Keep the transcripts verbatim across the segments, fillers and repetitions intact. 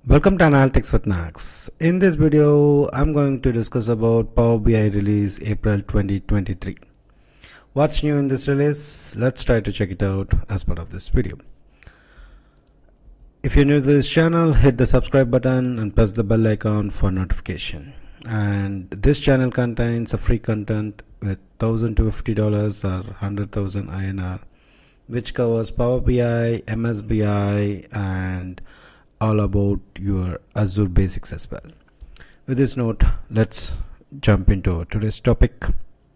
Welcome to Analytics with Nags. In this video, I'm going to discuss about Power B I release April twenty twenty-three. What's new in this release? Let's try to check it out as part of this video. If you're new to this channel, hit the subscribe button and press the bell icon for notification. And this channel contains a free content with one thousand to fifty dollars or one hundred thousand I N R, which covers Power B I, M S B I, and all about your Azure basics as well. With this note, let's jump into today's topic.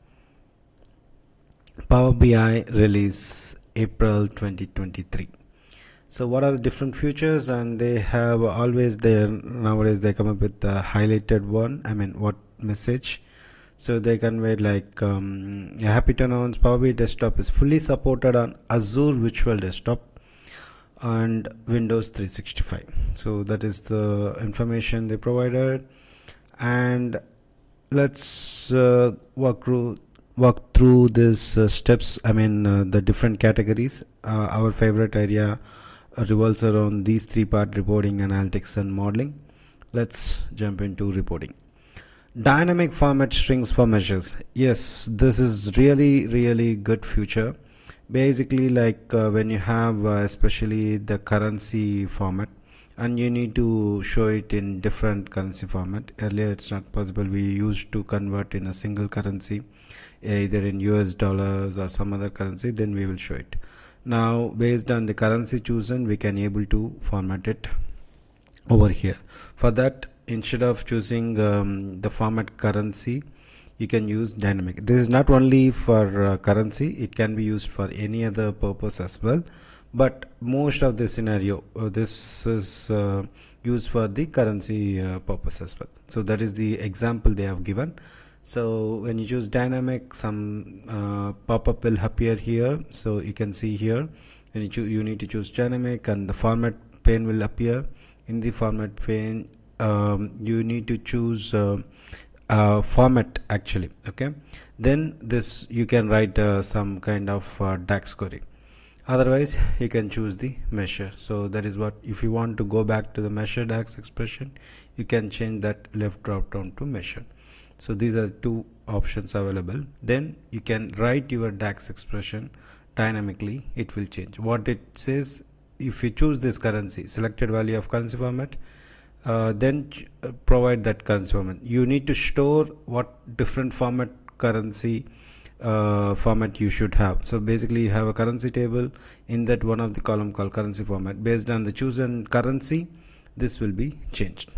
Power B I release April twenty twenty-three. So what are the different features? And they have always there nowadays they come up with the highlighted one. I mean, what message? So they convey like um, you're happy to announce Power B I Desktop is fully supported on Azure Virtual Desktop and Windows three sixty-five. So that is the information they provided, and let's uh, walk through walk through these uh, steps. I mean uh, the different categories. Uh, our favorite area uh, revolves around these three part: reporting, analytics, and modeling. Let's jump into reporting. Dynamic format strings for measures. Yes, this is really really good feature. Basically, like uh, when you have uh, especially the currency format and you need to show it in different currency format. Earlier it's not possible. We used to convert in a single currency, either in U S dollars or some other currency, then we will show it. Now based on the currency chosen, we can able to format it over here. For that, instead of choosing um, the format currency, you can use dynamic. This is not only for uh, currency, it can be used for any other purpose as well, but most of the scenario uh, this is uh, used for the currency uh, purpose as well. So that is the example they have given. So when you choose dynamic, some uh, pop-up will appear here. So you can see here when you, you need to choose dynamic, and the format pane will appear. In the format pane, um, you need to choose uh, Uh, format actually. Okay, then this you can write uh, some kind of uh, DAX query. Otherwise you can choose the measure. So that is what, if you want to go back to the measure DAX expression, you can change that left drop down to measure. So these are two options available. Then you can write your DAX expression dynamically. It will change what it says. If you choose this currency, selected value of currency format, Uh, then uh, provide that currency format. You need to store what different format currency uh, format you should have. So basically you have a currency table. In that, one of the column called currency format. Based on the chosen currency, this will be changed.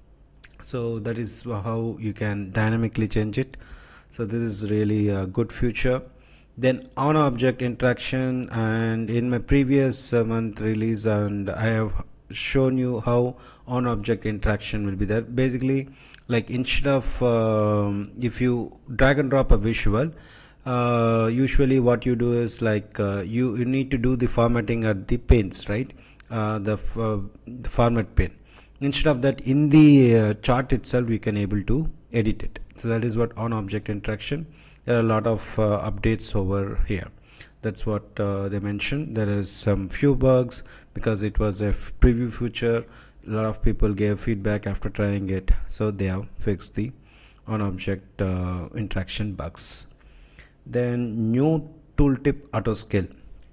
So that is how you can dynamically change it. So this is really a good feature. Then on object interaction, and in my previous uh, month release, and I have shown you how on object interaction will be there. Basically, like instead of um, if you drag and drop a visual, uh, usually what you do is like uh, you, you need to do the formatting at the panes, right? Uh, the, uh, the format pane. Instead of that, in the uh, chart itself we can able to edit it. So that is what on object interaction. There are a lot of uh, updates over here. That's what uh, they mentioned. There is some few bugs because it was a preview feature. A lot of people gave feedback after trying it, so they have fixed the on object uh, interaction bugs. Then new tooltip auto scale.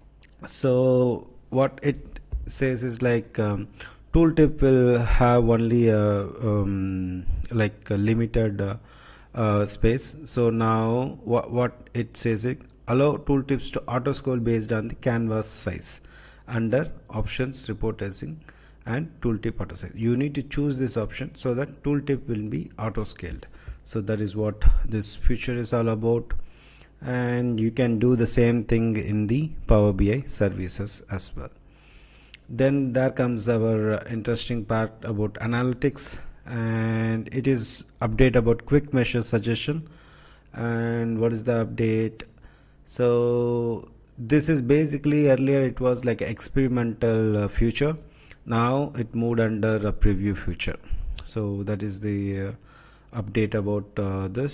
So what it says is like um, tooltip will have only a um, like a limited uh, uh, space. So now what what it says it allow tooltips to auto scroll based on the canvas size under options, reporting, and tooltip auto size. You need to choose this option so that tooltip will be auto scaled. So that is what this feature is all about, and you can do the same thing in the Power B I services as well. Then there comes our interesting part about analytics, and it is update about quick measure suggestion. And what is the update? So this is basically, earlier it was like experimental uh, feature. Now it moved under a preview feature. So that is the uh, update about uh, this.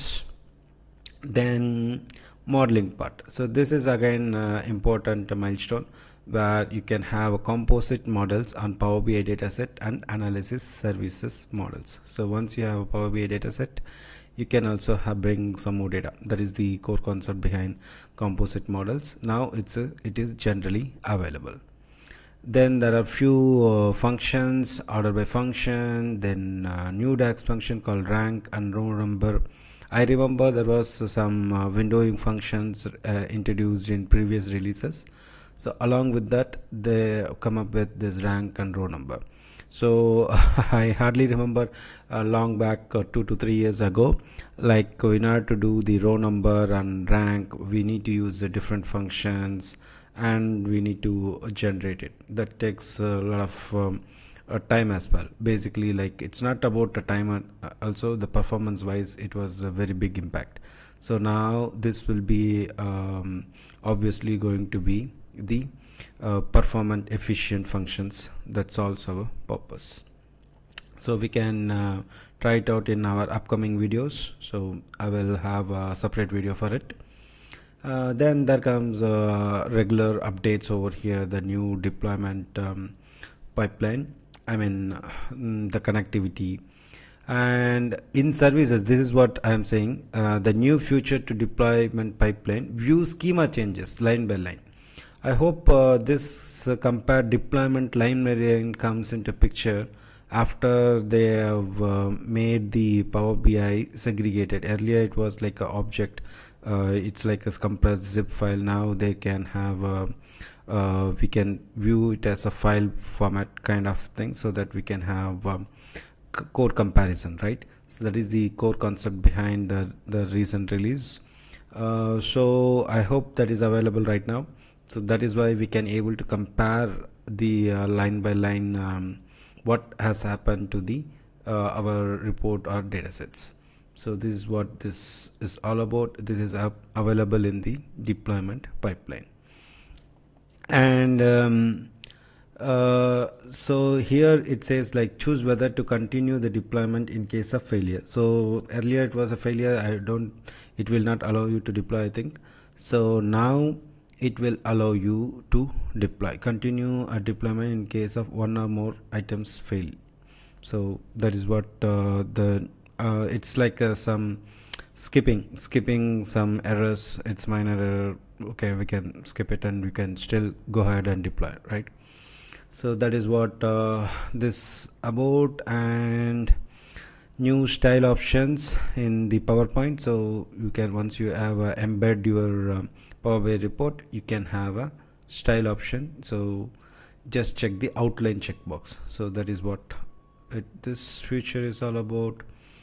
Then modeling part. So this is again uh, important milestone. where you can have a composite models on Power B I dataset and analysis services models. So once you have a Power B I dataset, you can also have bring some more data. That is the core concept behind composite models. Now it's a, it is generally available. Then there are few uh, functions, order by function, then uh, new Nags function called rank and row number. I remember there was some uh, windowing functions uh, introduced in previous releases. So along with that, they come up with this rank and row number. So I hardly remember uh, long back uh, two to three years ago, like in order to do the row number and rank, we need to use the different functions and we need to generate it. That takes a lot of um, uh, time as well. Basically, like it's not about the time, uh, also the performance wise it was a very big impact. So now this will be um, obviously going to be the uh, performant efficient functions that solves our purpose. So we can uh, try it out in our upcoming videos, so I will have a separate video for it. Uh, then there comes uh, regular updates over here, the new deployment um, pipeline, I mean uh, the connectivity, and in services this is what I am saying, uh, the new future to deployment pipeline view schema changes line by line. I hope uh, this uh, compared deployment line by line comes into picture after they have uh, made the Power B I segregated. Earlier it was like an object, uh, it's like a compressed zip file. Now they can have a, uh, we can view it as a file format kind of thing, so that we can have um, code comparison, right? So that is the core concept behind the, the recent release. Uh, so I hope that is available right now. So that is why we can able to compare the uh, line by line um, what has happened to the uh, our report or datasets. So this is what this is all about. This is up available in the deployment pipeline. And um, uh, so here it says like choose whether to continue the deployment in case of failure. So earlier it was a failure, I don't, it will not allow you to deploy, I think. So now it will allow you to deploy, continue a deployment in case of one or more items fail. So that is what uh, the uh, it's like uh, some skipping skipping some errors. It's minor error, okay, we can skip it and we can still go ahead and deploy, right? So that is what uh, this about. And new style options in the PowerPoint. So you can, once you have uh, embed your um, Power B I report, you can have a style option. So just check the outline checkbox. So that is what it, this feature is all about.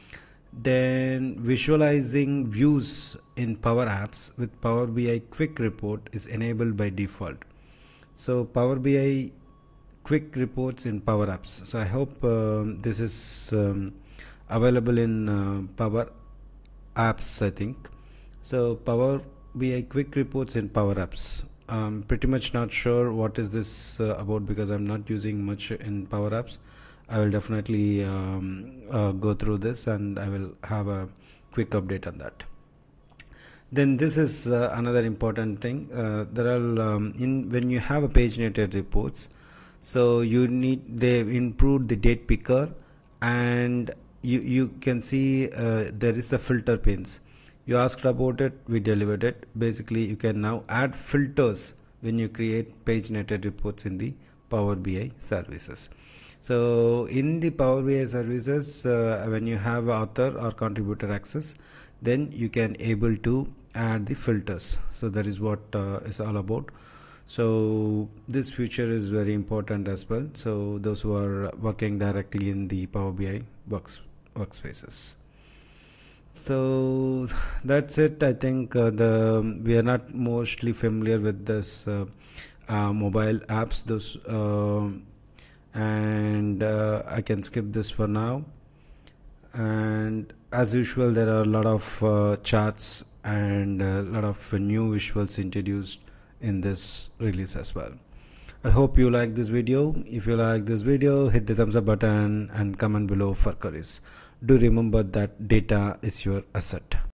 Then visualizing views in Power Apps with Power B I Quick Report is enabled by default. So Power B I Quick Reports in Power Apps. So I hope um, this is um, available in uh, Power Apps, I think. So Power B I Quick Reports in Power Apps. I'm pretty much not sure what is this uh, about, because I'm not using much in Power Apps. I will definitely um, uh, go through this and I will have a quick update on that. Then this is uh, another important thing. Uh, there are um, in when you have a paginated reports, so you need, they improved the date picker, and you you can see uh, there is a filter pins. You asked about it, we delivered it. Basically you can now add filters when you create paginated reports in the Power B I services. So in the Power B I services, uh, when you have author or contributor access, then you can able to add the filters. So that is what uh, is all about. So this feature is very important as well. So those who are working directly in the Power B I works, workspaces. So that's it. I think uh, the we are not mostly familiar with this uh, uh, mobile apps. Those uh, and uh, I can skip this for now. And as usual, there are a lot of uh, charts and a lot of uh, new visuals introduced in this release as well. I hope you like this video. If you like this video, hit the thumbs up button and comment below for queries. Do remember that data is your asset.